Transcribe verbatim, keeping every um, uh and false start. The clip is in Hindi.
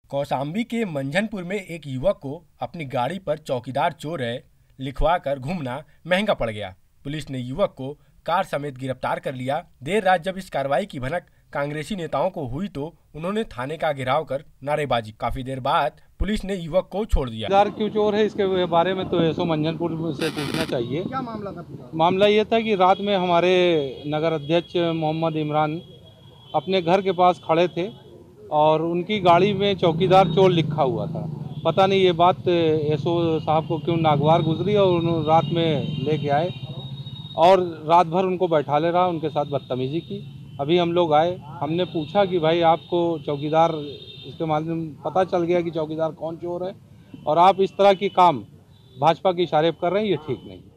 कौशाम्बी के मंझनपुर में एक युवक को अपनी गाड़ी पर चौकीदार चोर है लिखवा कर घूमना महंगा पड़ गया। पुलिस ने युवक को कार समेत गिरफ्तार कर लिया। देर रात जब इस कार्रवाई की भनक कांग्रेसी नेताओं को हुई तो उन्होंने थाने का घेराव कर नारेबाजी। काफी देर बाद पुलिस ने युवक को छोड़ दिया। चौकीदार क्यों चोर है इसके बारे में तो एसओ मंझनपुर से पूछना चाहिए। क्या मामला था पूरा? मामला ये था कि रात में हमारे नगर अध्यक्ष मोहम्मद इमरान अपने घर के पास खड़े थे और उनकी गाड़ी में चौकीदार चोर लिखा हुआ था। पता नहीं ये बात एसओ साहब को क्यों नागवार गुजरी और उन्होंने रात में लेके आए और रात भर उनको बैठा ले रहा, उनके साथ बदतमीजी की। अभी हम लोग आए, हमने पूछा कि भाई आपको चौकीदार, इसके माध्यम पता चल गया कि चौकीदार कौन चोर है और आप इस तरह की काम भाजपा के इशारे पर कर रहे हैं, ये ठीक नहीं।